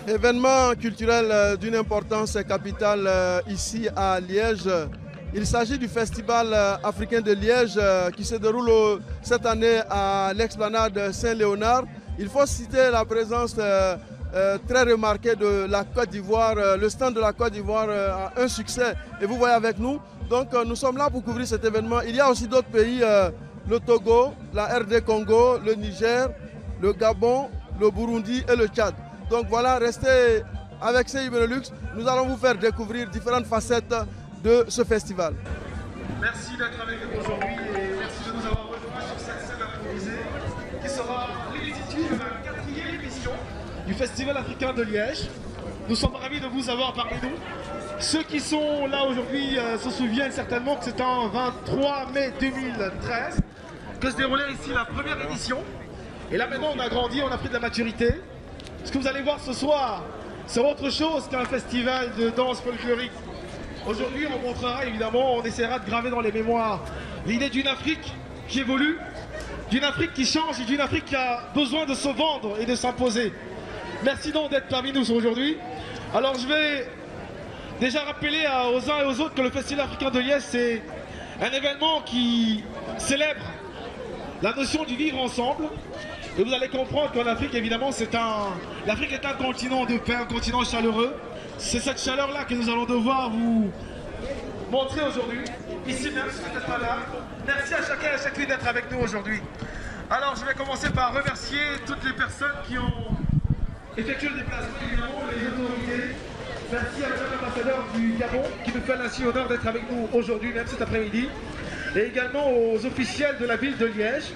Événement culturel d'une importance capitale ici à Liège. Il s'agit du Festival africain de Liège qui se déroule cette année à l'explanade Saint-Léonard. Il faut citer la présence très remarquée de la Côte d'Ivoire. Le stand de la Côte d'Ivoire a un succès et vous voyez avec nous. Donc nous sommes là pour couvrir cet événement. Il y a aussi d'autres pays, le Togo, la RD Congo, le Niger, le Gabon, le Burundi et le Tchad. Donc voilà, restez avec CI Benelux. Nous allons vous faire découvrir différentes facettes de ce festival. Merci d'être avec nous aujourd'hui et merci de nous avoir rejoints sur cette scène improvisée qui sera l'hérédité de la 4e édition du Festival africain de Liège. Nous sommes ravis de vous avoir parmi nous. Ceux qui sont là aujourd'hui se souviennent certainement que c'était en 23 mai 2013 que se déroulait ici la première édition. Et là maintenant on a grandi, on a pris de la maturité. Ce que vous allez voir ce soir, c'est autre chose qu'un festival de danse folklorique. Aujourd'hui, on montrera évidemment, on essaiera de graver dans les mémoires l'idée d'une Afrique qui évolue, d'une Afrique qui change et d'une Afrique qui a besoin de se vendre et de s'imposer. Merci donc d'être parmi nous aujourd'hui. Alors je vais déjà rappeler aux uns et aux autres que le Festival africain de Liège, c'est un événement qui célèbre la notion du vivre ensemble. Et vous allez comprendre qu'en Afrique, évidemment, l'Afrique est un continent de paix, un continent chaleureux. C'est cette chaleur-là que nous allons devoir vous montrer aujourd'hui. Ici même, si vous n'êtes pas là. Merci à chacun et à chacune d'être avec nous aujourd'hui. Alors, je vais commencer par remercier toutes les personnes qui ont effectué le déplacement, évidemment, les autorités. Merci à l'ambassadeur du Gabon qui nous fait ainsi l'honneur d'être avec nous aujourd'hui, même cet après-midi. Et également aux officiels de la ville de Liège.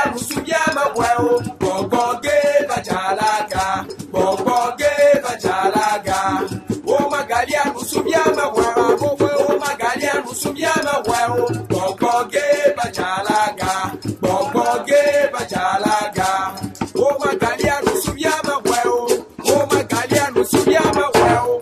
Rusubiama Wao, Bongoge Bajalaga, Bongoge Bajalaga, O Magalia Rusubiama Wao, O Magalia Rusubiama Wao, Bongoge Bajalaga, Bongoge Bajalaga, O Magalia Rusubiama Wao, O Magalia Rusubiama Wao.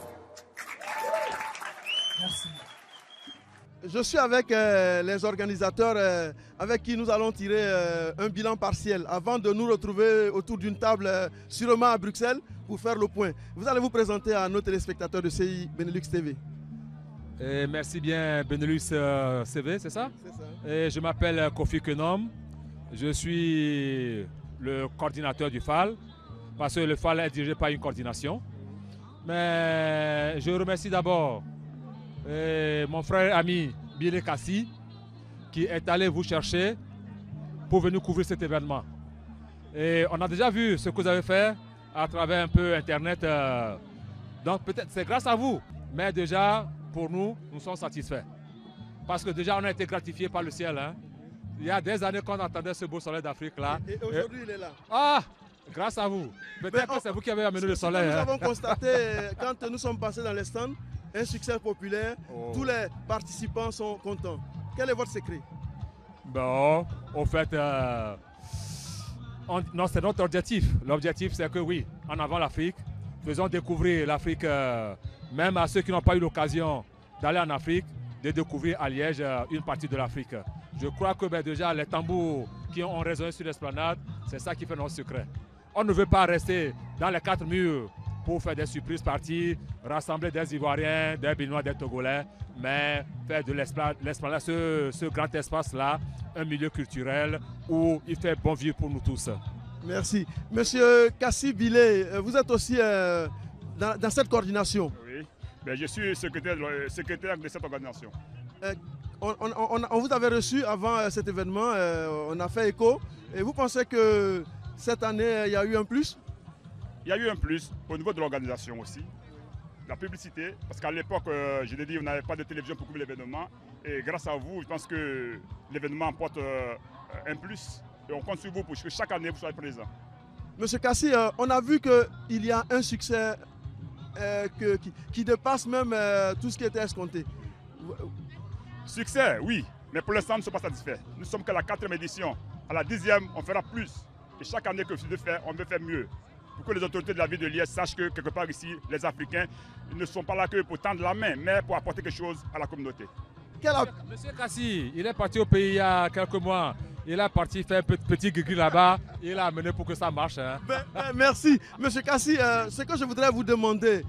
Je suis avec les organisateurs avec qui nous allons tirer un bilan partiel avant de nous retrouver autour d'une table sûrement à Bruxelles pour faire le point. Vous allez vous présenter à nos téléspectateurs de CI Benelux TV. Merci bien Benelux CV, c'est ça? C'est ça. Et je m'appelle Kofi Kenom, je suis le coordinateur du FAL, parce que le FAL est dirigé par une coordination. Mais je remercie d'abord mon frère et ami Bilé Kassi qui est allé vous chercher pour venir couvrir cet événement. Et on a déjà vu ce que vous avez fait à travers un peu Internet. Donc peut-être c'est grâce à vous. Mais déjà, pour nous, nous sommes satisfaits. Parce que déjà, on a été gratifiés par le ciel. Hein. Il y a des années qu'on entendait ce beau soleil d'Afrique là. Et aujourd'hui, il est là. Ah, grâce à vous. Peut-être que c'est vous qui avez amené le soleil. Nous hein. avons constaté, quand nous sommes passés dans les stands, un succès populaire. Oh. Tous les participants sont contents. Quel est votre secret? Bon, au fait, non, c'est notre objectif. L'objectif, c'est que oui, en avant l'Afrique, faisons découvrir l'Afrique, même à ceux qui n'ont pas eu l'occasion d'aller en Afrique, de découvrir à Liège une partie de l'Afrique. Je crois que déjà les tambours qui ont résonné sur l'esplanade, c'est ça qui fait notre secret. On ne veut pas rester dans les quatre murs pour faire des surprises parties, rassembler des Ivoiriens, des Béninois, des Togolais, mais faire de l'esplanade, ce grand espace-là, un milieu culturel où il fait bon vivre pour nous tous. Merci. Monsieur Kassi Bilé, vous êtes aussi dans cette coordination. Oui, ben, je suis secrétaire de cette organisation. On vous avait reçu avant cet événement, on a fait écho. Et vous pensez que cette année, il y a eu un plus? Il y a eu un plus au niveau de l'organisation aussi. La publicité, parce qu'à l'époque, je l'ai dit, on n'avait pas de télévision pour couvrir l'événement. Et grâce à vous, je pense que l'événement apporte un plus. Et on compte sur vous pour que chaque année, vous soyez présents. Monsieur Kassi, on a vu qu'il y a un succès qui dépasse même tout ce qui était escompté. Succès, oui, mais pour l'instant, nous ne sommes pas satisfaits. Nous sommes qu'à la 4e édition. À la 10e, on fera plus. Et chaque année que je fais, on veut faire mieux. Pour que les autorités de la ville de Liège sachent que quelque part ici, les Africains ils ne sont pas là que pour tendre la main, mais pour apporter quelque chose à la communauté. Monsieur Kassi, il est parti au pays il y a quelques mois. Il est parti faire un petit gris là-bas. Il a amené pour que ça marche. Hein. Merci. Monsieur Kassi, ce que je voudrais vous demander,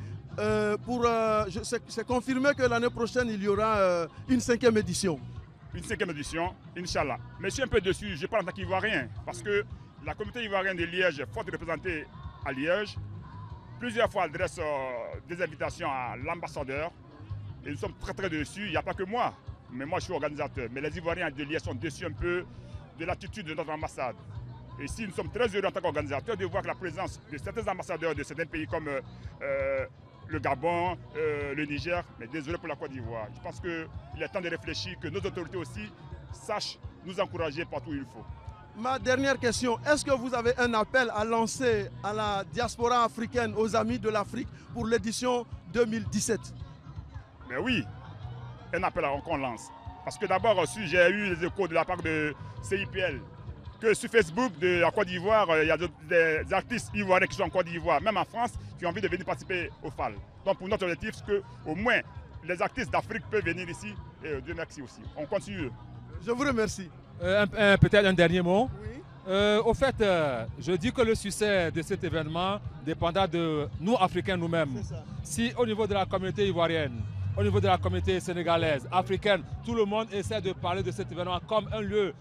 c'est confirmé que l'année prochaine, il y aura une 5e édition. Une 5e édition, Inch'Allah. Mais je suis un peu dessus, je parle en tant qu'Ivoirien, parce que la communauté ivoirienne de Liège, forte représentée à Liège, plusieurs fois adresse des invitations à l'ambassadeur. Et nous sommes très dessus. Il n'y a pas que moi, mais moi je suis organisateur. Mais les Ivoiriens de Liège sont déçus un peu de l'attitude de notre ambassade. Et ici, nous sommes très heureux en tant qu'organisateurs de voir que la présence de certains ambassadeurs de certains pays comme le Gabon, le Niger, mais désolé pour la Côte d'Ivoire. Je pense qu'il est temps de réfléchir, que nos autorités aussi sachent nous encourager partout où il faut. Ma dernière question, est-ce que vous avez un appel à lancer à la diaspora africaine, aux amis de l'Afrique pour l'édition 2017? Mais oui, un appel qu'on lance. Parce que d'abord aussi, j'ai eu les échos de la part de CIPL, que sur Facebook de la Côte d'Ivoire, il y a des artistes ivoiriens qui sont en Côte d'Ivoire, même en France, qui ont envie de venir participer au FAL. Donc pour notre objectif, c'est qu'au moins les artistes d'Afrique peuvent venir ici. Et Dieu merci aussi. On continue. Je vous remercie. Peut-être un dernier mot. Oui. Au fait, je dis que le succès de cet événement dépendra de nous, Africains nous-mêmes. Si au niveau de la communauté ivoirienne, au niveau de la communauté sénégalaise, africaine, tout le monde essaie de parler de cet événement comme un lieu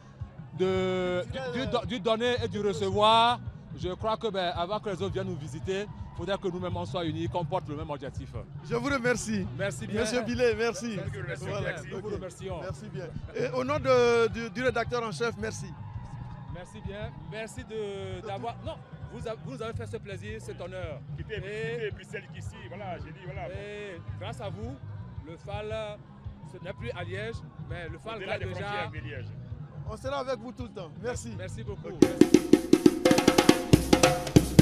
du donner et du recevoir, je crois que avant que les autres viennent nous visiter, il faudrait que nous-mêmes on soit unis, qu'on porte le même objectif. Je vous remercie. Merci bien. Monsieur Bilé, merci. Voilà, nous vous remercions. Merci bien. Et au nom du rédacteur en chef, merci. Merci bien. Merci d'avoir... Non, vous avez fait ce plaisir, cet honneur. Quitter Bruxelles qu'ici, voilà, j'ai dit, voilà. Et grâce à vous, le FAL, ce n'est plus à Liège, mais le FAL gagne déjà... On sera avec vous tout le temps. Merci. Merci beaucoup. Okay.